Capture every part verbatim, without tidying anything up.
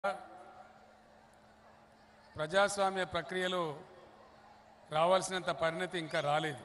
ప్రజాస్వామ్య ప్రక్రియలో రావాల్సినంత పరిణతి ఇంకా రాలేదు.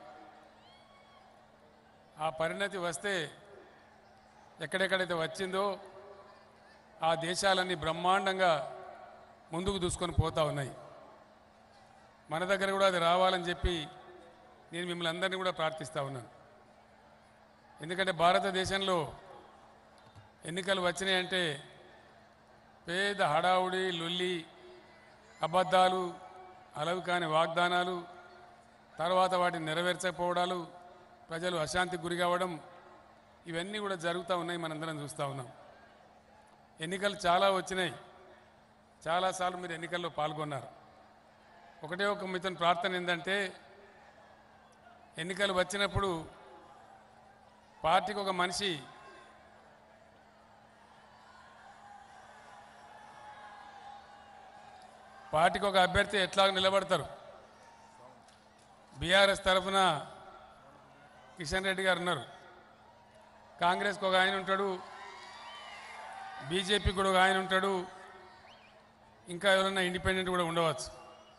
ఆ పరిణతి వస్తే ఎక్కడెక్కడైతే వచ్చిందో ఆ దేశాలన్నీ బ్రహ్మాండంగా ముందుకు దూసుకొని పోతా ఉన్నాయి. మన దగ్గర కూడా అది రావాలని చెప్పి నేను మిమ్మల్ని అందరినీ కూడా ప్రార్థిస్తూ ఉన్నాను. ఎందుకంటే భారతదేశంలో ఎన్నికలు వచ్చినాయంటే పేద హడావుడి, లొల్లి, అబద్ధాలు, అలవి కాని వాగ్దానాలు, తర్వాత వాటిని నెరవేర్చకపోవడాలు, ప్రజలు అశాంతికి గురి కావడం, ఇవన్నీ కూడా జరుగుతూ ఉన్నాయి. మనందరం చూస్తూ ఉన్నాం. ఎన్నికలు చాలా వచ్చినాయి. చాలాసార్లు మీరు ఎన్నికల్లో పాల్గొన్నారు. ఒకటే ఒక మీతో ప్రార్థన ఏంటంటే, ఎన్నికలు వచ్చినప్పుడు పార్టీకి ఒక మనిషి పార్టీకి ఒక అభ్యర్థి ఎట్లా నిలబడతారు. బీఆర్ఎస్ తరఫున కిషన్ రెడ్డి గారు ఉన్నారు, కాంగ్రెస్కి ఒక ఆయన ఉంటాడు, బీజేపీకి కూడా ఒక ఆయన ఉంటాడు, ఇంకా ఎవరైనా ఇండిపెండెంట్ కూడా ఉండవచ్చు.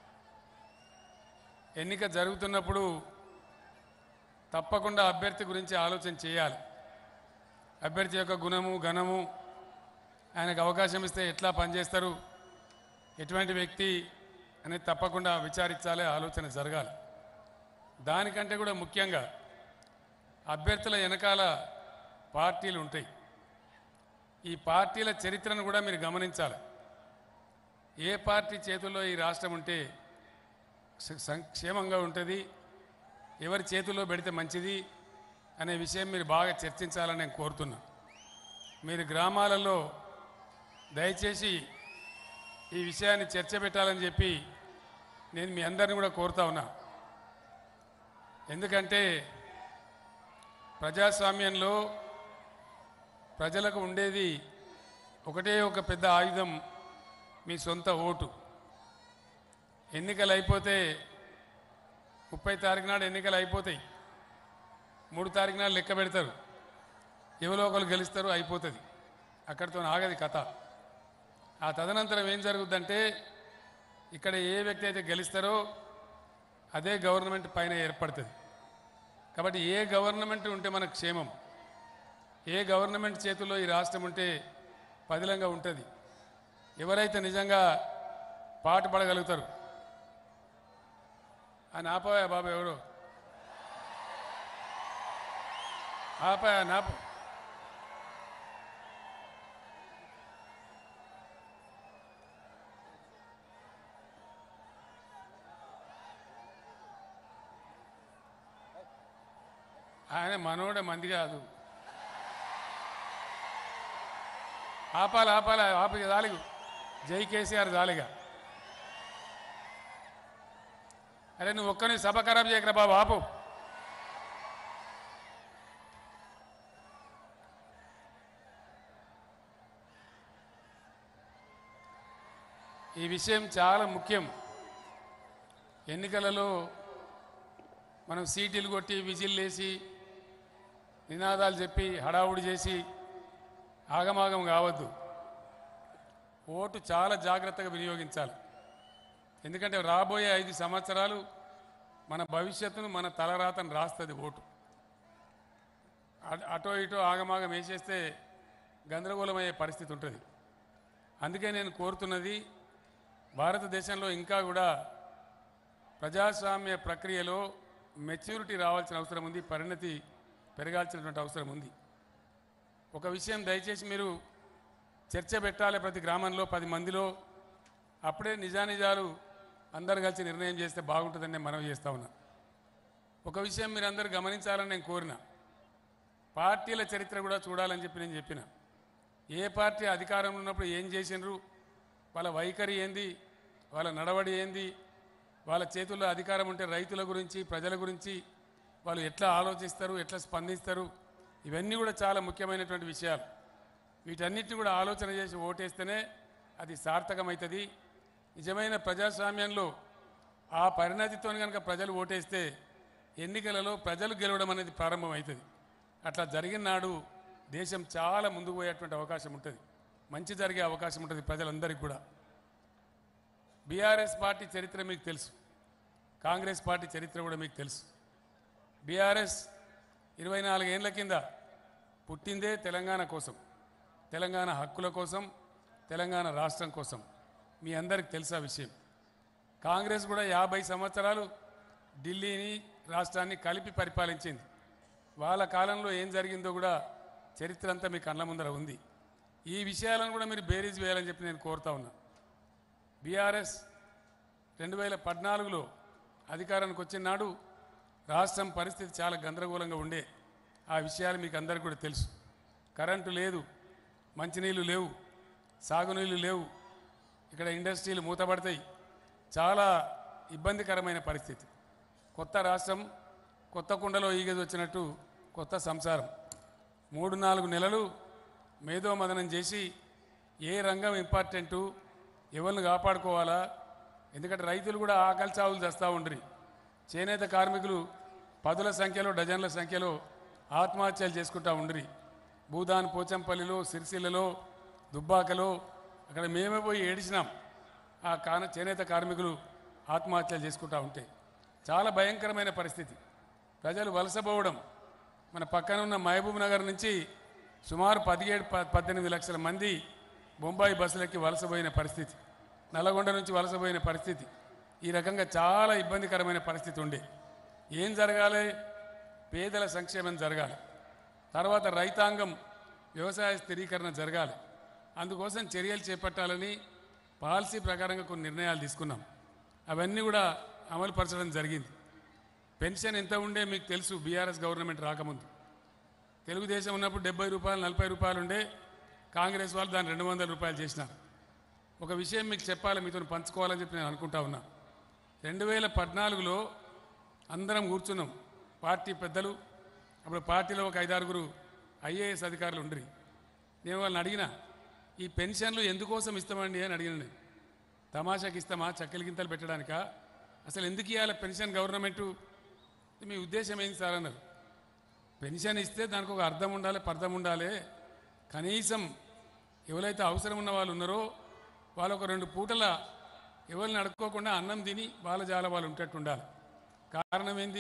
ఎన్నిక జరుగుతున్నప్పుడు తప్పకుండా అభ్యర్థి గురించి ఆలోచన చేయాలి. అభ్యర్థి యొక్క గుణము, ఘనము, ఆయనకు అవకాశం ఇస్తే ఎట్లా పనిచేస్తారు, ఎటువంటి వ్యక్తి అనేది తప్పకుండా విచారించాలి, ఆలోచన జరగాలి. దానికంటే కూడా ముఖ్యంగా అభ్యర్థుల వెనకాల పార్టీలు ఉంటాయి. ఈ పార్టీల చరిత్రను కూడా మీరు గమనించాలి. ఏ పార్టీ చేతుల్లో ఈ రాష్ట్రం ఉంటే సంక్షేమంగా ఉంటుంది, ఎవరి చేతుల్లో పెడితే మంచిది అనే విషయం మీరు బాగా చర్చించాలని నేను కోరుతున్నా. మీరు గ్రామాలలో దయచేసి ఈ విషయాన్ని చర్చ పెట్టాలని చెప్పి నేను మీ అందరిని కూడా కోరుతా ఉన్నా. ఎందుకంటే ప్రజాస్వామ్యంలో ప్రజలకు ఉండేది ఒకటే ఒక పెద్ద ఆయుధం, మీ సొంత ఓటు. ఎన్నికలు అయిపోతే ముప్పై తారీఖు నాడు ఎన్నికలు అయిపోతాయి. మూడు తారీఖు నాడు లెక్క పెడతారు, ఎవరో ఒకరు గెలుస్తారు, అయిపోతుంది. అక్కడితో ఆగది కథ. ఆ తదనంతరం ఏం జరుగుద్దంటే, ఇక్కడ ఏ వ్యక్తి అయితే గెలుస్తారో అదే గవర్నమెంట్ పైన ఏర్పడుతుంది. కాబట్టి ఏ గవర్నమెంట్ ఉంటే మనకు క్షేమం, ఏ గవర్నమెంట్ చేతుల్లో ఈ రాష్ట్రం ఉంటే పదిలంగా ఉంటుంది. ఎవరైతే నిజంగా పాటు పడగలుగుతారు అని ఆపాయా బాబు, ఎవరు ఆపాయా నాపు ఆయన మనోడే, మంది కాదు. ఆపాలి ఆపాలి ఆపి జాలిగు, జై కేసీఆర్ జాలిగా. అరే నువ్వు ఒక్కని సభ ఖరాబ్ చేయకరా బాబు, ఆపు. ఈ విషయం చాలా ముఖ్యం. ఎన్నికలలో మనం సీటీలు కొట్టి, విజిల్ వేసి, నినాదాలు చెప్పి, హడావుడి చేసి ఆగమాగం కావద్దు. ఓటు చాలా జాగ్రత్తగా వినియోగించాలి. ఎందుకంటే రాబోయే ఐదు సంవత్సరాలు మన భవిష్యత్తును, మన తలరాతను రాస్తుంది ఓటు. అటో ఇటో ఆగమాగం వేసేస్తే గందరగోళమయ్యే పరిస్థితి ఉంటుంది. అందుకే నేను కోరుతున్నది, భారతదేశంలో ఇంకా కూడా ప్రజాస్వామ్య ప్రక్రియలో మెచ్యూరిటీ రావాల్సిన అవసరం ఉంది, పరిణతి పెరగాల్సినటువంటి అవసరం ఉంది. ఒక విషయం దయచేసి మీరు చర్చ పెట్టాలి ప్రతి గ్రామంలో పది మందిలో. అప్పుడే నిజానిజాలు అందరు కలిసి నిర్ణయం చేస్తే బాగుంటుందని నేను మనవి చేస్తా ఉన్నా. ఒక విషయం మీరు అందరూ గమనించాలని నేను కోరిన, పార్టీల చరిత్ర కూడా చూడాలని చెప్పి నేను చెప్పిన. ఏ పార్టీ అధికారంలో ఉన్నప్పుడు ఏం చేసినారు, వాళ్ళ వైఖరి ఏంది, వాళ్ళ నడవడి ఏంది, వాళ్ళ చేతుల్లో అధికారం ఉంటే రైతుల గురించి, ప్రజల గురించి వాళ్ళు ఎట్లా ఆలోచిస్తారు, ఎట్లా స్పందిస్తారు, ఇవన్నీ కూడా చాలా ముఖ్యమైనటువంటి విషయాలు. వీటన్నిటిని కూడా ఆలోచన చేసి ఓటేస్తేనే అది సార్థకమవుతుంది. నిజమైన ప్రజాస్వామ్యంలో ఆ పరిణతితో కనుక ప్రజలు ఓటేస్తే ఎన్నికలలో ప్రజలు గెలవడం అనేది ప్రారంభమవుతుంది. అట్లా జరిగిన నాడు దేశం చాలా ముందుకు పోయేటువంటి అవకాశం ఉంటుంది. మంచి జరిగే అవకాశం ఉంటుంది ప్రజలందరికీ కూడా. బీఆర్ఎస్ పార్టీ చరిత్ర మీకు తెలుసు, కాంగ్రెస్ పార్టీ చరిత్ర కూడా మీకు తెలుసు. బీఆర్ఎస్ ఇరవై నాలుగేళ్ల కింద పుట్టిందే తెలంగాణ కోసం, తెలంగాణ హక్కుల కోసం, తెలంగాణ రాష్ట్రం కోసం. మీ అందరికి తెలుసా విషయం. కాంగ్రెస్ కూడా యాభై సంవత్సరాలు ఢిల్లీని రాష్ట్రాన్ని కలిపి పరిపాలించింది. వాళ్ళ కాలంలో ఏం జరిగిందో కూడా చరిత్ర అంతా మీ కళ్ళ ముందర ఉంది. ఈ విషయాలను కూడా మీరు బేరీజ్ వేయాలని చెప్పి నేను కోరుతా ఉన్నా. బీఆర్ఎస్ రెండు వేల పద్నాలుగులో అధికారానికి వచ్చిన నాడు రాష్ట్రం పరిస్థితి చాలా గందరగోళంగా ఉండే. ఆ విషయాలు మీకు అందరికీ కూడా తెలుసు. కరెంటు లేదు, మంచినీళ్ళు లేవు, సాగునీళ్ళు లేవు, ఇక్కడ ఇండస్ట్రీలు మూతపడతాయి. చాలా ఇబ్బందికరమైన పరిస్థితి. కొత్త రాష్ట్రం కొత్త కుండలో ఈగది వచ్చినట్టు కొత్త సంసారం. మూడు నాలుగు నెలలు మేధోమదనం చేసి ఏ రంగం ఇంపార్టెంటు, ఎవరిని కాపాడుకోవాలా, ఎందుకంటే రైతులు కూడా ఆకలి చావులు చేస్తూ ఉండరు. చేనేత కార్మికులు పదుల సంఖ్యలో డజన్ల సంఖ్యలో ఆత్మహత్యలు చేసుకుంటూ ఉండరు. భూదాన్ పోచంపల్లిలో, సిరిసిల్లలో, దుబ్బాకలో అక్కడ మేమే పోయి ఏడిచినాం. ఆ కాన చేనేత కార్మికులు ఆత్మహత్యలు చేసుకుంటూ ఉంటే చాలా భయంకరమైన పరిస్థితి. ప్రజలు వలసపోవడం. మన పక్కన ఉన్న మహబూబ్ నగర్ నుంచి సుమారు పదిహేడు పద్దెనిమిది లక్షల మంది బొంబాయి బస్సులకి వలసపోయిన పరిస్థితి, నల్లగొండ నుంచి వలసపోయిన పరిస్థితి. ఈ రకంగా చాలా ఇబ్బందికరమైన పరిస్థితి ఉండే. ఏం జరగాలి? పేదల సంక్షేమం జరగాలి, తర్వాత రైతాంగం వ్యవసాయ స్థిరీకరణ జరగాలి. అందుకోసం చర్యలు చేపట్టాలని పాలసీ ప్రకారంగా కొన్ని నిర్ణయాలు తీసుకున్నాం. అవన్నీ కూడా అమలుపరచడం జరిగింది. పెన్షన్ ఎంత ఉండే మీకు తెలుసు. బీఆర్ఎస్ గవర్నమెంట్ రాకముందు తెలుగుదేశం ఉన్నప్పుడు డెబ్బై రూపాయలు నలభై రూపాయలు ఉండే. కాంగ్రెస్ వాళ్ళు దాన్ని రెండు వందల రూపాయలు చేసినారు. ఒక విషయం మీకు చెప్పాలి, మీతో పంచుకోవాలని చెప్పి నేను అనుకుంటా ఉన్నా. రెండు వేల పద్నాలుగులో అందరం కూర్చున్నాం, పార్టీ పెద్దలు. అప్పుడు పార్టీలో ఒక ఐదారుగురు ఐఏఎస్ అధికారులు ఉండరు. నేను వాళ్ళని అడిగినా, ఈ పెన్షన్లు ఎందుకోసం ఇస్తామండి అని అడిగిన. నేను తమాషాకి ఇస్తామా, చక్కెల గింతలు పెట్టడానికా, అసలు ఎందుకు ఇవ్వాలి పెన్షన్ గవర్నమెంటు, మీ ఉద్దేశం ఏంటి సార్ అన్నారు. పెన్షన్ ఇస్తే దానికి ఒక అర్థం ఉండాలి, పర్థం ఉండాలి. కనీసం ఎవరైతే అవసరం ఉన్న వాళ్ళు ఉన్నారో వాళ్ళు ఒక రెండు పూటల ఎవరిని అడుక్కోకుండా అన్నం తిని వాళ్ళ జాల వాళ్ళు ఉంటట్టు ఉండాలి. కారణం ఏంది?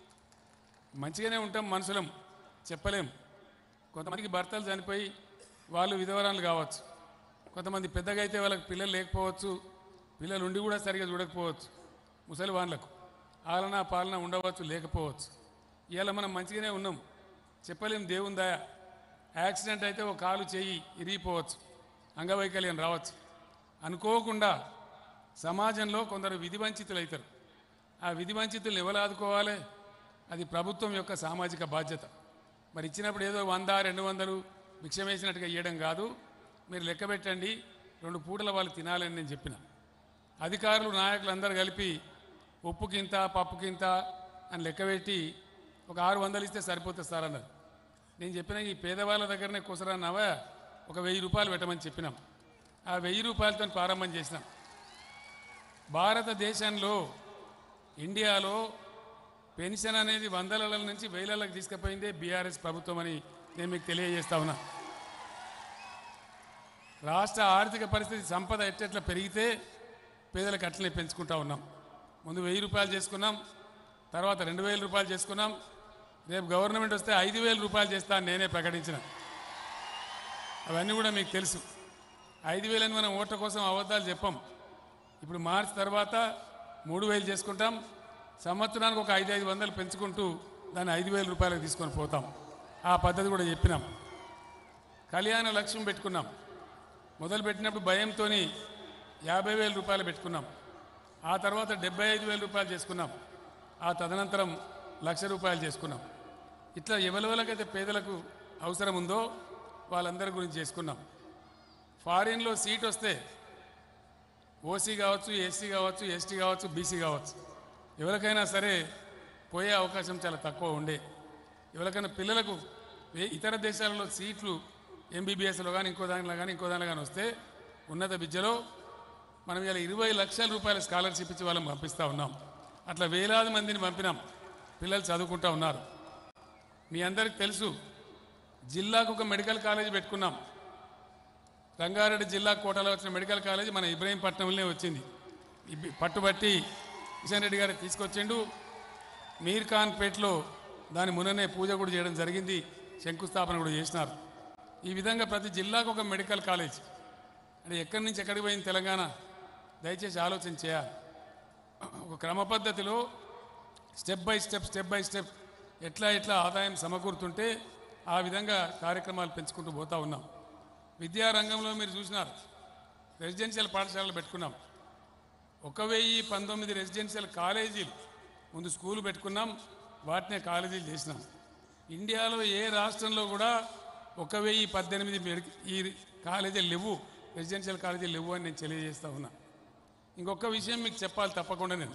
మంచిగానే ఉంటాం మనుషులం, చెప్పలేం. కొంతమందికి భర్తలు చనిపోయి వాళ్ళు విధవరాలు కావచ్చు, కొంతమంది పెద్దగా అయితే వాళ్ళకి పిల్లలు లేకపోవచ్చు, పిల్లలు ఉండి కూడా సరిగా చూడకపోవచ్చు, ముసలి వాళ్ళకు ఆలన పాలన ఉండవచ్చు, లేకపోవచ్చు. ఇవాళ మనం మంచిగానే ఉన్నాం, చెప్పలేం. దేవుని దయ. యాక్సిడెంట్ అయితే ఒక కాలు చేయి ఇరిగిపోవచ్చు, అంగవైకల్యం రావచ్చు. అనుకోకుండా సమాజంలో కొందరు విధి వంచితులు అవుతారు. ఆ విధి వంచితులను ఎవరు ఆదుకోవాలి? అది ప్రభుత్వం యొక్క సామాజిక బాధ్యత. మరి ఇచ్చినప్పుడు ఏదో వంద రెండు వందలు భిక్ష వేసినట్టుగా ఇవ్వడం కాదు. మీరు లెక్క పెట్టండి, రెండు పూటల వాళ్ళు తినాలని నేను చెప్పిన. అధికారులు నాయకులు అందరూ కలిపి ఉప్పుకింత పప్పుకింత అని లెక్క పెట్టి ఒక ఆరు వందలు ఇస్తే సరిపోతుంది సార్ అన్నారు. నేను చెప్పిన ఈ పేదవాళ్ళ దగ్గరనే కుసరన్నావా, ఒక వెయ్యి రూపాయలు పెట్టమని చెప్పినాం. ఆ వెయ్యి రూపాయలతో ప్రారంభం చేసినాం. భారతదేశంలో ఇండియాలో పెన్షన్ అనేది వందల నుంచి వేలలకు తీసుకుపోయిందే బీఆర్ఎస్ ప్రభుత్వం అని నేను మీకు తెలియజేస్తా ఉన్నా. రాష్ట్ర ఆర్థిక పరిస్థితి సంపద ఎట్టెట్లా పెరిగితే పేదలకు అట్లనే పెంచుకుంటా ఉన్నాం. ముందు వెయ్యి రూపాయలు చేసుకున్నాం, తర్వాత రెండు వేల రూపాయలు చేసుకున్నాం. రేపు గవర్నమెంట్ వస్తే ఐదు వేల రూపాయలు చేస్తా అని నేనే ప్రకటించిన. అవన్నీ కూడా మీకు తెలుసు. ఐదు వేలని మనం ఓట్ల కోసం అబద్ధాలు చెప్పాం. ఇప్పుడు మార్చి తర్వాత మూడు వేలు చేసుకుంటాం. సంవత్సరానికి ఒక ఐదు ఐదు వందలు పెంచుకుంటూ దాన్ని ఐదు వేల రూపాయలకు తీసుకొని పోతాం. ఆ పద్ధతి కూడా చెప్పినాం. కళ్యాణ లక్ష్యం పెట్టుకున్నాం. మొదలు పెట్టినప్పుడు భయంతో యాభై వేల రూపాయలు పెట్టుకున్నాం. ఆ తర్వాత డెబ్బై ఐదు వేల రూపాయలు చేసుకున్నాం. ఆ తదనంతరం లక్ష రూపాయలు చేసుకున్నాం. ఇట్లా ఎవరెవరికైతే పేదలకు అవసరం ఉందో వాళ్ళందరి గురించి చేసుకున్నాం. ఫారిన్లో సీట్ వస్తే ఓసీ కావచ్చు, ఎస్సీ కావచ్చు, ఎస్టీ కావచ్చు, బీసీ కావచ్చు, ఎవరికైనా సరే పోయే అవకాశం చాలా తక్కువ ఉండే. ఎవరికైనా పిల్లలకు ఇతర దేశాలలో సీట్లు ఎంబీబీఎస్లో కానీ ఇంకో దానిలో కానీ ఇంకో దానిలో కానీ వస్తే ఉన్నత విద్యలో మనం ఇలా ఇరవై లక్షల రూపాయల స్కాలర్షిప్ ఇచ్చి వాళ్ళని పంపిస్తూ ఉన్నాం. అట్లా వేలాది మందిని పంపినాం. పిల్లలు చదువుకుంటూ ఉన్నారు. మీ అందరికి తెలుసు, జిల్లాకు ఒక మెడికల్ కాలేజ్ పెట్టుకున్నాం. రంగారెడ్డి జిల్లా కోటలో వచ్చిన మెడికల్ కాలేజ్ మన ఇబ్రహీంపట్నంలోనే వచ్చింది. ఇబ్బి- పట్టుబట్టి కిషన్ రెడ్డి గారు తీసుకొచ్చిండు. మీర్ ఖాన్ పేట్లో దాని ముననే పూజ కూడా చేయడం జరిగింది, శంకుస్థాపన కూడా చేసినారు. ఈ విధంగా ప్రతి జిల్లాకు ఒక మెడికల్ కాలేజ్. అంటే ఎక్కడి నుంచి ఎక్కడికి పోయింది తెలంగాణ, దయచేసి ఆలోచన చేయాలి. ఒక క్రమ పద్ధతిలో step by step step by step ఎట్లా ఎట్లా ఆదాయం సమకూరుతుంటే ఆ విధంగా కార్యక్రమాలు పెంచుకుంటూ పోతా ఉన్నాం. విద్యారంగంలో మీరు చూసినారు, రెసిడెన్షియల్ పాఠశాలలు పెట్టుకున్నాం. ఒక వెయ్యి పంతొమ్మిది రెసిడెన్షియల్ కాలేజీలు, ముందు స్కూల్ పెట్టుకున్నాం, వాటినే కాలేజీలు చేసినాం. ఇండియాలో ఏ రాష్ట్రంలో కూడా ఒక వెయ్యి పద్దెనిమిది మెడి- ఈ కాలేజీలు లేవు, రెసిడెన్షియల్ కాలేజీలు లేవు అని నేను తెలియజేస్తా ఉన్నా. ఇంకొక విషయం మీకు చెప్పాలి తప్పకుండా, నేను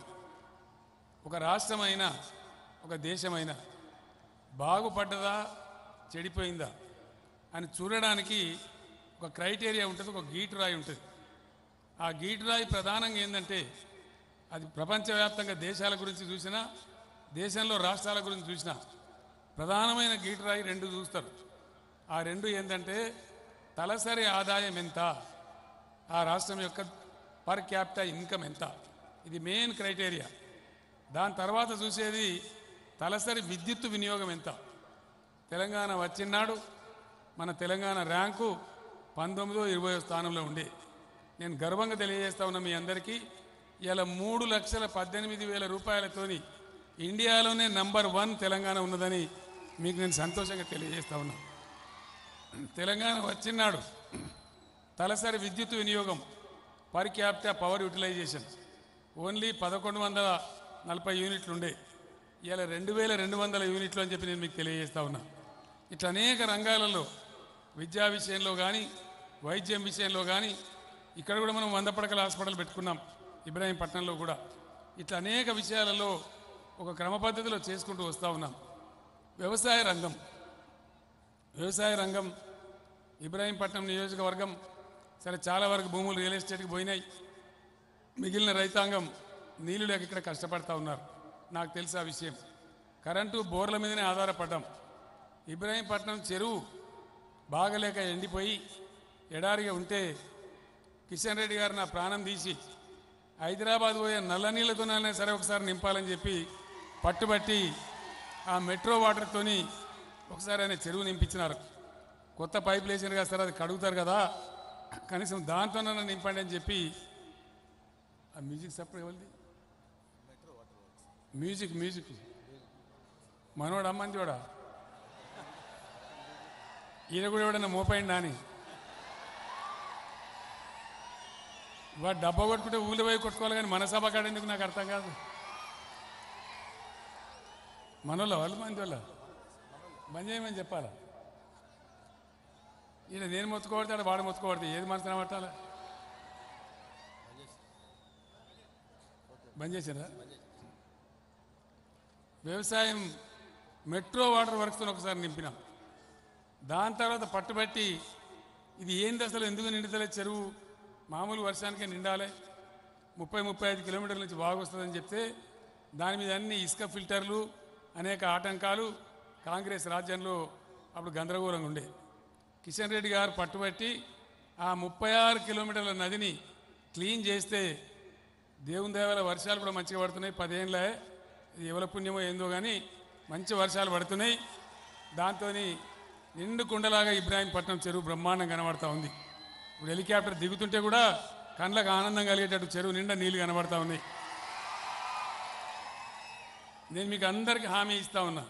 ఒక రాష్ట్రమైనా ఒక దేశమైనా బాగుపడ్డదా చెడిపోయిందా అని చూడడానికి ఒక క్రైటీరియా ఉంటుంది, ఒక గీటురాయి ఉంటుంది. ఆ గీటురాయి ప్రధానంగా ఏంటంటే అది ప్రపంచవ్యాప్తంగా దేశాల గురించి చూసినా, దేశంలో రాష్ట్రాల గురించి చూసినా ప్రధానమైన గీటురాయి రెండు చూస్తారు. ఆ రెండు ఏంటంటే తలసరి ఆదాయం ఎంత, ఆ రాష్ట్రం యొక్క పర్ క్యాపిటల్ ఇన్కమ్ ఎంత, ఇది మెయిన్ క్రైటీరియా. దాని తర్వాత చూసేది తలసరి విద్యుత్ వినియోగం ఎంత. తెలంగాణ వచ్చినాడు మన తెలంగాణ ర్యాంకు పంతొమ్మిదో ఇరవయో స్థానంలో ఉండే. నేను గర్వంగా తెలియజేస్తా ఉన్నా మీ అందరికీ, ఇలా మూడు లక్షల పద్దెనిమిది వేల రూపాయలతోని ఇండియాలోనే నంబర్ వన్ తెలంగాణ ఉన్నదని మీకు నేను సంతోషంగా తెలియజేస్తా ఉన్నా. తెలంగాణ వచ్చినాడు తలసరి విద్యుత్ వినియోగం per capital power utilization only పదకొండు వందల నలభై యూనిట్లు ఉండే, ఇలా రెండు వేల రెండు వందల యూనిట్లు అని చెప్పి నేను మీకు తెలియజేస్తా ఉన్నా. ఇట్లా అనేక రంగాలలో విద్యా విషయంలో కానీ వైద్యం విషయంలో కానీ ఇక్కడ కూడా మనం వంద పడకల హాస్పిటల్ పెట్టుకున్నాం ఇబ్రాహీంపట్నంలో కూడా. ఇట్లా అనేక విషయాలలో ఒక క్రమ పద్ధతిలో చేసుకుంటూ వస్తూ ఉన్నాం. వ్యవసాయ రంగం వ్యవసాయ రంగం ఇబ్రాహీంపట్నం నియోజకవర్గం సరే చాలా వరకు భూములు రియల్ ఎస్టేట్కి పోయినాయి. మిగిలిన రైతాంగం నీళ్లు లేక ఇక్కడ కష్టపడతా ఉన్నారు, నాకు తెలుసు ఆ విషయం. కరెంటు బోర్ల మీదనే ఆధారపడ్డాం. ఇబ్రాహీంపట్నం చెరువు బాగలేక ఎండిపోయి ఎడారిగా ఉంటే కిషన్ రెడ్డి గారు నా ప్రాణం తీసి హైదరాబాద్ పోయే నల్ల నీళ్ళతోనైనా సరే ఒకసారి నింపాలని చెప్పి పట్టుబట్టి ఆ మెట్రో వాటర్తోని ఒకసారి ఆయన చెరువు నింపించినారు. కొత్త పైప్ వేసారు కదా సార్, అది కడుగుతారు కదా, కనీసం దాంతోనైనా నింపండి అని చెప్పి. ఆ మ్యూజిక్ సపరేట్ ఎవరిది? మ్యూజిక్ మ్యూజిక్ మనోడు అమ్మని చూడా, ఈయన కూడా ఎవడన్నా మోపైండా అని. వాడు డబ్బా కొట్టుకుంటే ఊళ్ళో పోయి కొట్టుకోవాలి కానీ మన సభ కాడ ఎందుకు నాకు అర్థం కాదు. మనోళ్ళ వాళ్ళు మంది వాళ్ళ బంద్ చేయమని చెప్పాలా? ఈయన నేను మొత్తుకోబడతాడు, వాడు మొత్తుకోబడతాడు, ఏది మనసున పట్టాలా? బంద్ చేసారా? వ్యవసాయం మెట్రో వాటర్ వర్క్స్తో ఒకసారి నింపినాం. దాని తర్వాత పట్టుబట్టి ఇది ఏంది అసలు, ఎందుకు నిండుతలే చెరువు, మామూలు వర్షానికే నిండాలి, ముప్పై ముప్పై ఐదు కిలోమీటర్ల నుంచి బాగా వస్తుందని చెప్తే దాని మీద అన్ని ఇసుక ఫిల్టర్లు అనేక ఆటంకాలు కాంగ్రెస్ రాజ్యంలో అప్పుడు గందరగోళంగా ఉండే. కిషన్ రెడ్డి గారు పట్టుబట్టి ఆ ముప్పై ఆరు కిలోమీటర్ల నదిని క్లీన్ చేస్తే దేవుని దేవాల వర్షాలు కూడా మంచిగా పడుతున్నాయి. పదేళ్ళే ఇది ఎవల పుణ్యమో ఏందో కానీ మంచి వర్షాలు పడుతున్నాయి. దాంతో నిండు కుండలాగా ఇబ్రాహీంపట్నం చెరువు బ్రహ్మాండం కనబడతా ఉంది. ఇప్పుడు హెలికాప్టర్ దిగుతుంటే కూడా కళ్ళకు ఆనందం కలిగేటట్టు చెరువు నిండా నీళ్ళు కనబడతా ఉన్నాయి. నేను మీకు అందరికీ హామీ ఇస్తా ఉన్నా,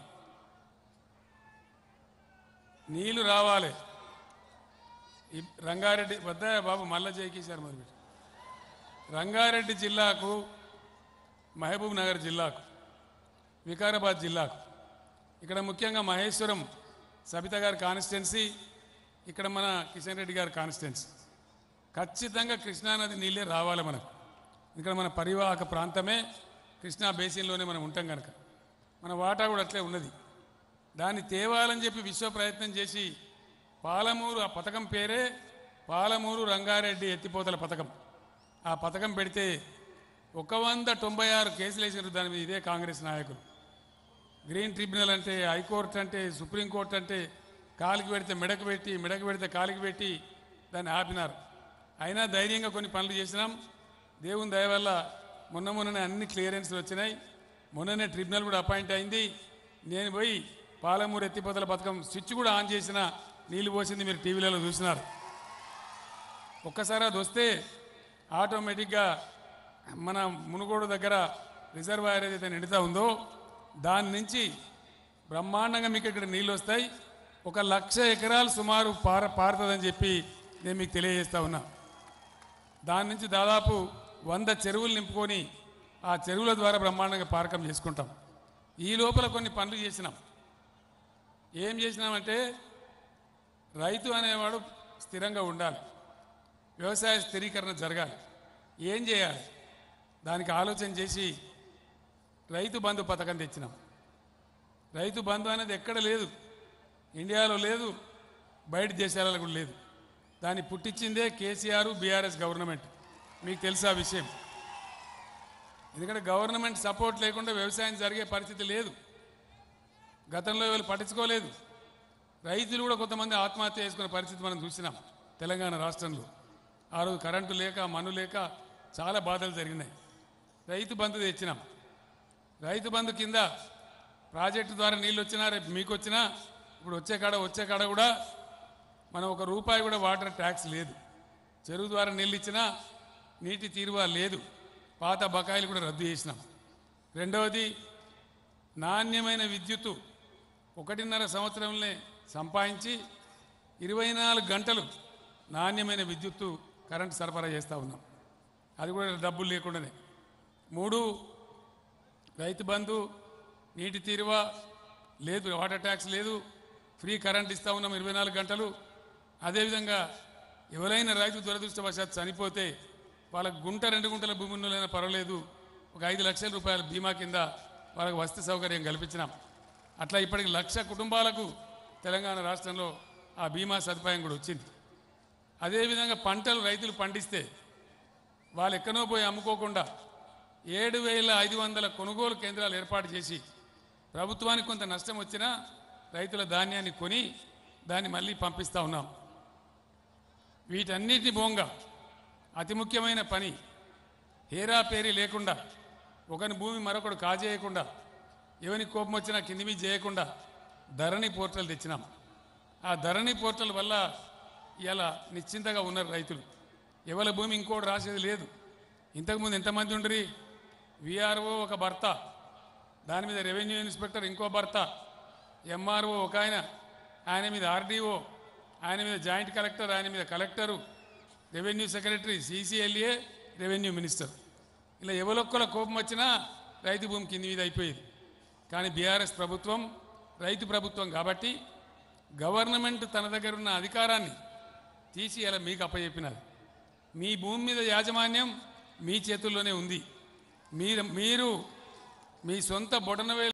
నీళ్లు రావాలి. రంగారెడ్డి వద్ద బాబు మల్ల జయకిశారు మొదలుపెట్టి రంగారెడ్డి జిల్లాకు, మహబూబ్ నగర్ జిల్లాకు, వికారాబాద్ జిల్లాకు, ఇక్కడ ముఖ్యంగా మహేశ్వరం సబిత గారి కాన్స్టిట్యున్సీ, ఇక్కడ మన కిషన్ రెడ్డి గారి కాన్స్టిట్యున్సీ, ఖచ్చితంగా కృష్ణానది నీళ్ళే రావాలి మనకు. ఇక్కడ మన పరివాహక ప్రాంతమే కృష్ణా బేసిన్లోనే మనం ఉంటాం కనుక మన వాటా కూడా అట్లే ఉన్నది. దాన్ని తేవాలని చెప్పి విశ్వ ప్రయత్నం చేసి పాలమూరు, ఆ పథకం పేరే పాలమూరు రంగారెడ్డి ఎత్తిపోతల పథకం. ఆ పథకం పెడితే ఒక వంద తొంభై ఆరు కేసులు వేసారు దాని మీద ఇదే కాంగ్రెస్ నాయకులు. గ్రీన్ ట్రిబ్యునల్ అంటే, హైకోర్టు అంటే, సుప్రీంకోర్టు అంటే, కాలికి పెడితే మెడకు పెట్టి, మెడకు పెడితే కాలికి పెట్టి దాన్ని ఆపినారు. అయినా ధైర్యంగా కొన్ని పనులు చేసినాం. దేవుని దయ వల్ల మొన్న మొన్ననే అన్ని క్లియరెన్స్లు వచ్చినాయి. మొన్ననే ట్రిబ్యునల్ కూడా అపాయింట్ అయింది. నేను పోయి పాలమూరు ఎత్తిపోతల పథకం స్విచ్ కూడా ఆన్ చేసిన, నీళ్లు పోసింది మీరు టీవీలలో చూసినారు. ఒక్కసారి అది వస్తే ఆటోమేటిక్గా మన మునుగోడు దగ్గర రిజర్వాయర్ ఏదైతే నిండుతా ఉందో దాని నుంచి బ్రహ్మాండంగా మీకు ఇక్కడ నీళ్ళు వస్తాయి. ఒక లక్ష ఎకరాలు సుమారు పార పారుతుందని చెప్పి నేను మీకు తెలియజేస్తా ఉన్నా. దాని నుంచి దాదాపు వంద చెరువులు నింపుకొని ఆ చెరువుల ద్వారా బ్రహ్మాండంగా పారకం చేసుకుంటాం. ఈ లోపల కొన్ని పనులు చేసినాం. ఏం చేసినామంటే రైతు అనేవాడు స్థిరంగా ఉండాలి, వ్యవసాయ స్థిరీకరణ జరగాలి. ఏం చేయాలి దానికి ఆలోచన చేసి రైతు బంధు పథకం తెచ్చినాం. రైతు బంధు అనేది ఎక్కడ లేదు, ఇండియాలో లేదు, బయట దేశాలలో కూడా లేదు. దాన్ని పుట్టించిందే కేసీఆర్ బీఆర్ఎస్ గవర్నమెంట్. మీకు తెలుసా విషయం? ఎందుకంటే గవర్నమెంట్ సపోర్ట్ లేకుండా వ్యవసాయం జరిగే పరిస్థితి లేదు. గతంలో వీళ్ళు పట్టించుకోలేదు. రైతులు కూడా కొంతమంది ఆత్మహత్య చేసుకునే పరిస్థితి మనం చూసినాం తెలంగాణ రాష్ట్రంలో. ఆ రోజు కరెంటు లేక మన్ను లేక చాలా బాధలు జరిగినాయి. రైతు బంధు తెచ్చినాం. రైతు బంధు కింద ప్రాజెక్టు ద్వారా నీళ్ళు వచ్చినా, రేపు మీకు వచ్చినా, ఇప్పుడు వచ్చే కాడ వచ్చే కాడ కూడా మనం ఒక రూపాయి కూడా వాటర్ ట్యాక్స్ లేదు. చెరువు ద్వారా నీళ్ళు ఇచ్చినా నీటి తీరువా లేదు. పాత బకాయిలు కూడా రద్దు చేసినాం. రెండవది నాణ్యమైన విద్యుత్తు ఒకటిన్నర సంవత్సరంలో సంపాదించి ఇరవై నాలుగు గంటలు నాణ్యమైన విద్యుత్తు కరెంటు సరఫరా చేస్తూ ఉన్నాం. అది కూడా డబ్బులు లేకుండానే. మూడు, రైతు బంధు, నీటి తీరువా లేదు, వాటర్ ట్యాక్స్ లేదు, ఫ్రీ కరెంట్ ఇస్తూ ఉన్నాం ఇరవై నాలుగు గంటలు. అదేవిధంగా ఎవరైనా రైతు దురదృష్టవశాత్తు చనిపోతే వాళ్ళకు గుంట రెండు గుంటల భూమి ఉన్నలైనా పర్వాలేదు, ఒక ఐదు లక్షల రూపాయల బీమా కింద వాళ్ళకు వసతి సౌకర్యం కల్పించినాం. అట్లా ఇప్పటికి లక్ష కుటుంబాలకు తెలంగాణ రాష్ట్రంలో ఆ బీమా సదుపాయం కూడా వచ్చింది. అదేవిధంగా పంటలు రైతులు పండిస్తే వాళ్ళు ఎక్కనో పోయి అమ్ముకోకుండా ఏడు వేల ఐదు వందల కొనుగోలు కేంద్రాలు ఏర్పాటు చేసి ప్రభుత్వానికి కొంత నష్టం వచ్చినా రైతుల ధాన్యాన్ని కొని దాన్ని మళ్ళీ పంపిస్తూ ఉన్నాం. వీటన్నిటిని బోంగా అతి ముఖ్యమైన పని హేరాపేరీ లేకుండా, ఒకని భూమి మరొకడు కాజేయకుండా, ఎవరికి కోపం వచ్చినా కింది మీద చేయకుండా ధరణి పోర్టల్ తెచ్చినాం. ఆ ధరణి పోర్టల్ వల్ల ఇలా నిశ్చింతగా ఉన్నారు రైతులు. ఎవరి భూమి ఇంకోటి రాసేది లేదు. ఇంతకుముందు ఎంతమంది ఉండరి? విఆర్ఓ ఒక భర్త, దాని మీద రెవెన్యూ ఇన్స్పెక్టర్ ఇంకో భర్త, ఎంఆర్ఓ ఒక ఆయన, ఆయన మీద ఆర్డీఓ, ఆయన మీద జాయింట్ కలెక్టర్, ఆయన మీద collector, revenue secretary, CCLA, revenue minister. ఇలా ఎవరొక్కల కోపం వచ్చినా రైతు భూమి కింది మీద అయిపోయేది. కానీ బీఆర్ఎస్ ప్రభుత్వం రైతు ప్రభుత్వం కాబట్టి గవర్నమెంట్ తన దగ్గర ఉన్న అధికారాన్ని తీసి ఇలా మీకు అప్పచెప్పినది. మీ భూమి మీద యాజమాన్యం మీ చేతుల్లోనే ఉంది. మీరు మీరు మీ సొంత బొటనవేలు